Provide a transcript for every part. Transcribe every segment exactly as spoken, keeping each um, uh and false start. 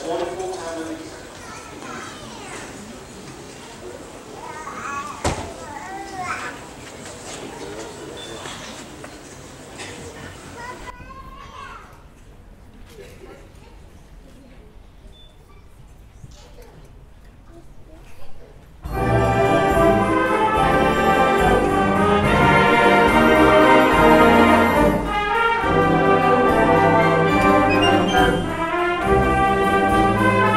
most wonderful time of the year. Thank you.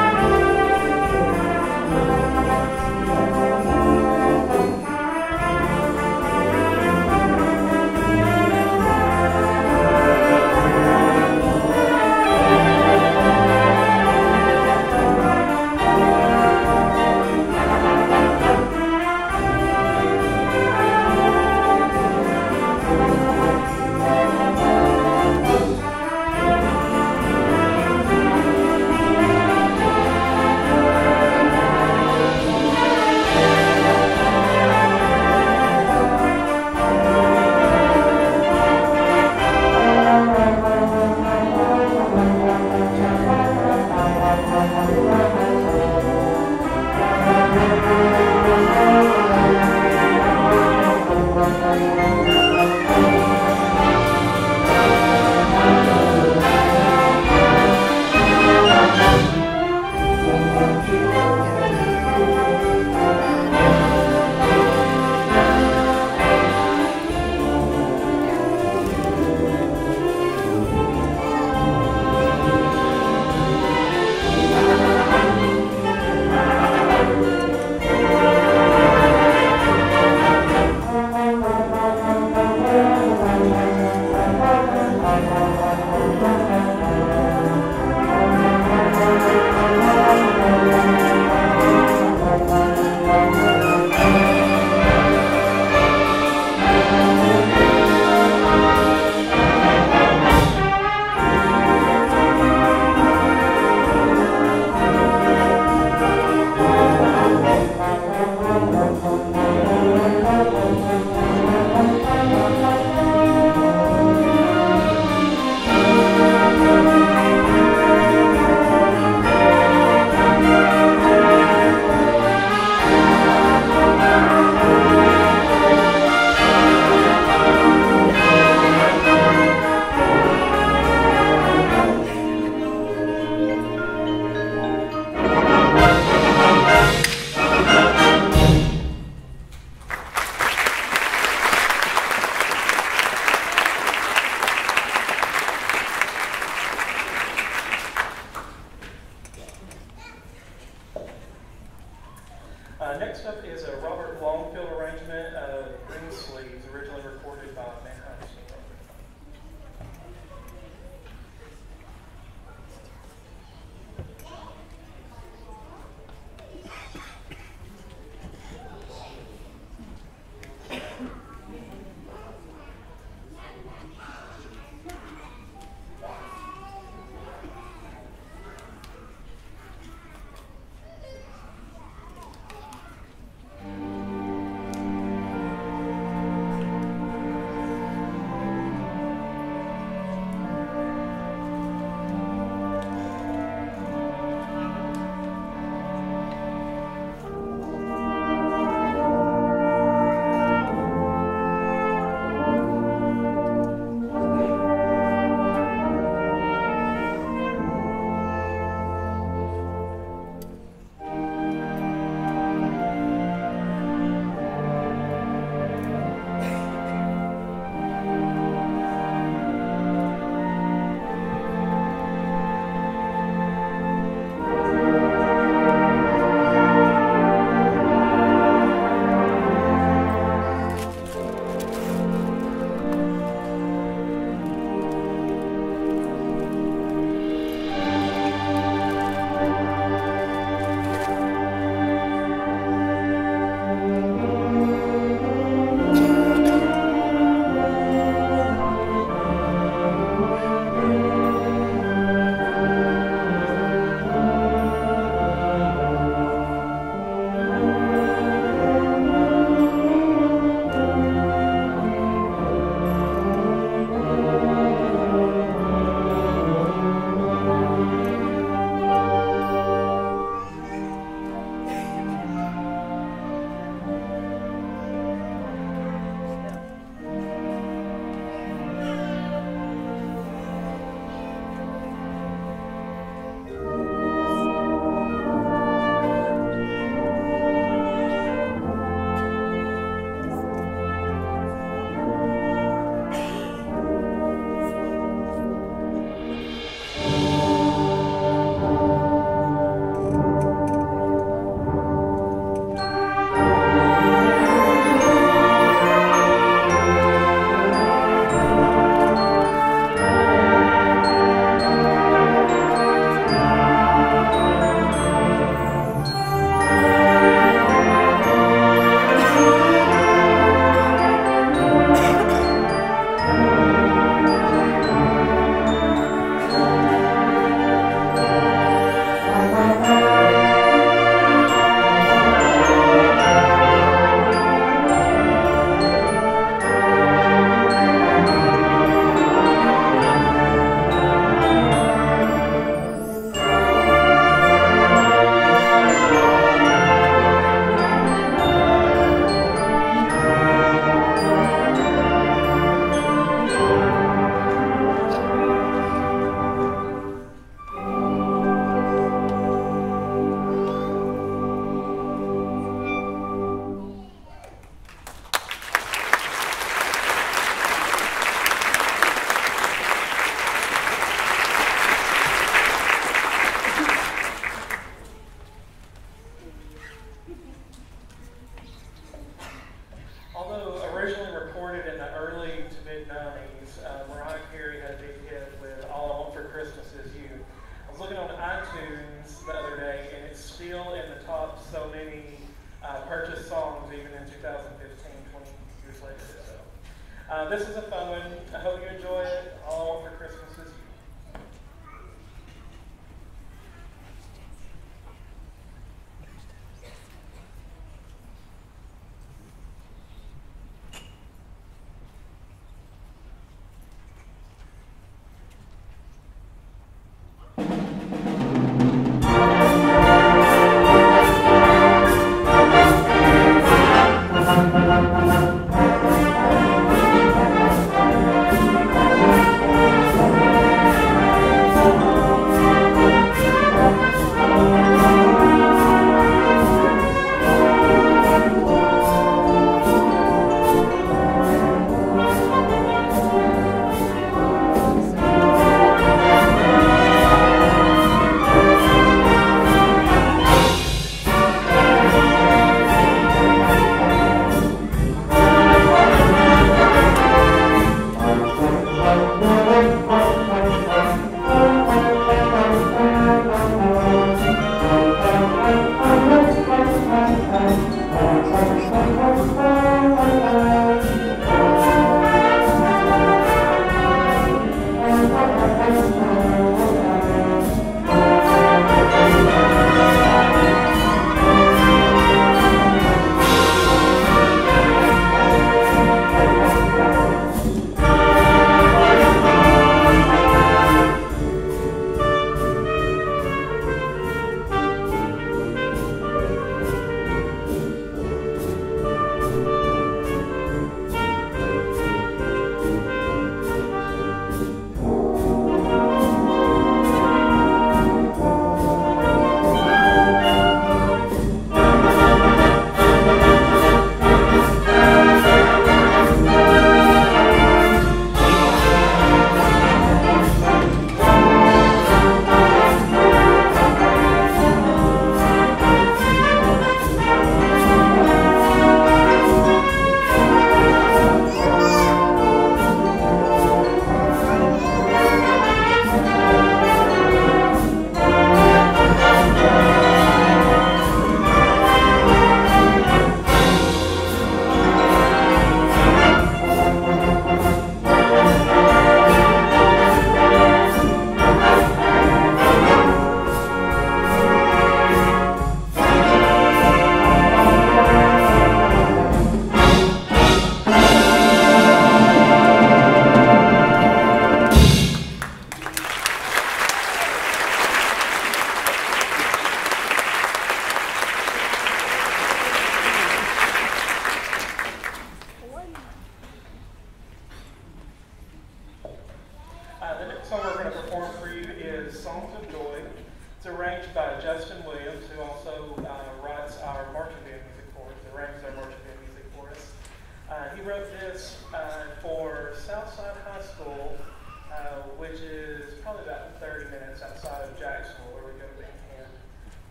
Uh, this is a fun one. I hope you enjoy it. All I want for Christmas is you.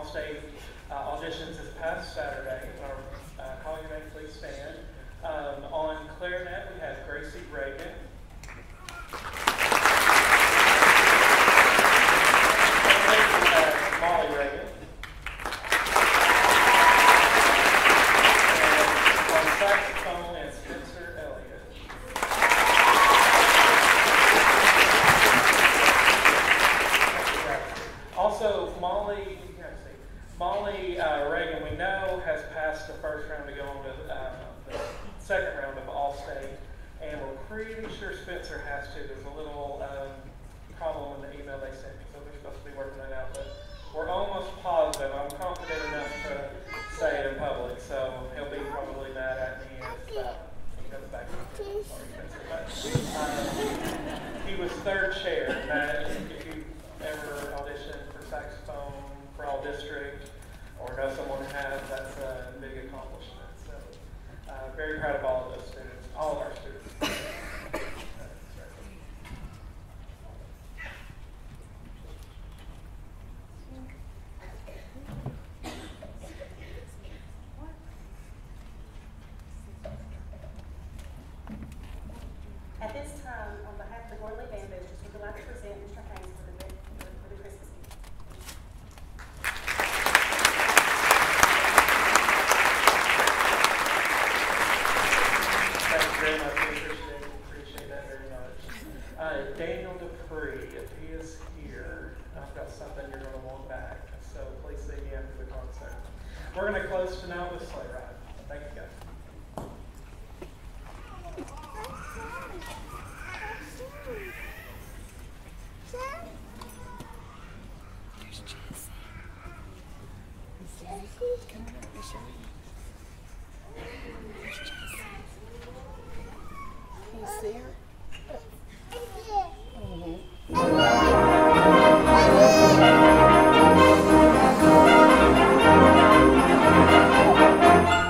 All-State uh, auditions this past Saturday. Our, uh, call your name, please stand. Um, on clarinet, we have Gracie Reagan. We have Molly Reagan. And on saxophone is Spencer Elliott. Also, Molly, you can see, Molly uh, Reagan, we know, has passed the first round to go on to uh, the second round of All-State, and we're pretty sure Spencer has to. There's a little um, problem in the email they sent me, so we're supposed to be working that out. But we're almost positive. I'm confident enough to say it in public, so he'll be probably mad at me if uh, he comes back. Sorry, Spencer. But, um, he was third chair. That if you ever auditioned for saxophone for all district, or know someone who has, that's a big accomplishment. So, uh, very proud of all of those students, all of our students. At this time, on behalf of the Gorley Band Boosters, we would like to present Mister Haynes for the, for the Christmas gift. Thank you very much. We appreciate, appreciate that very much. Uh, Daniel Dupree, if he is here, I've got something you're going to want back. So please see me after the concert. We're going to close tonight with Sleigh Ride. Thank you, guys. See her? Mm-hmm.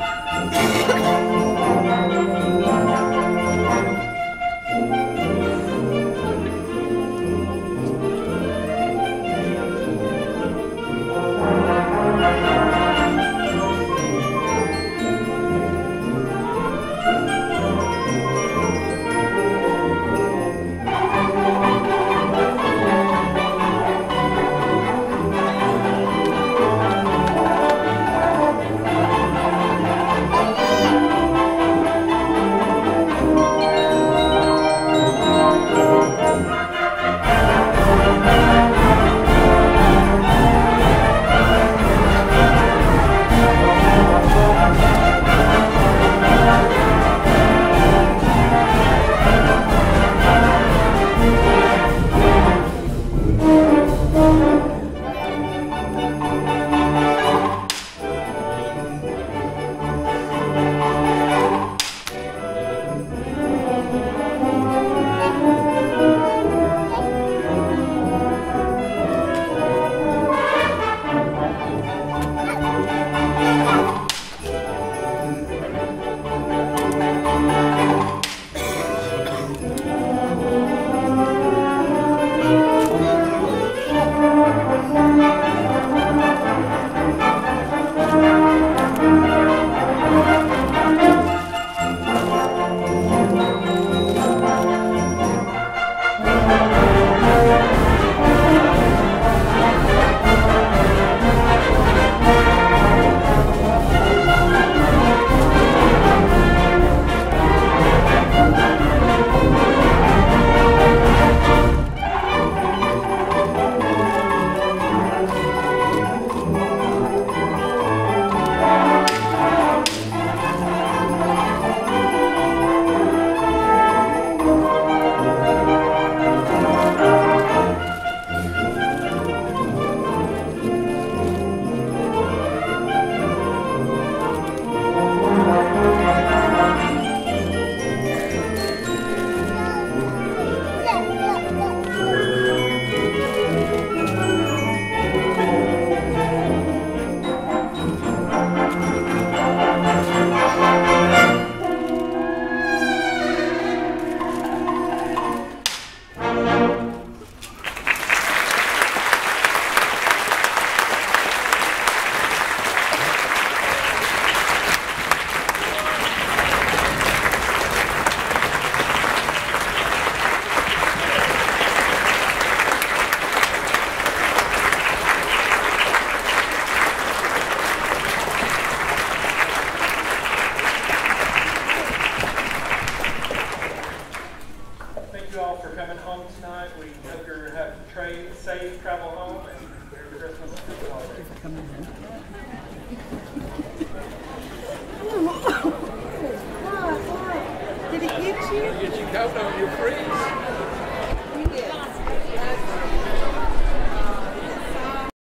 home tonight. We hope you have tra- safe travel home and Merry Christmas and Happy Holidays.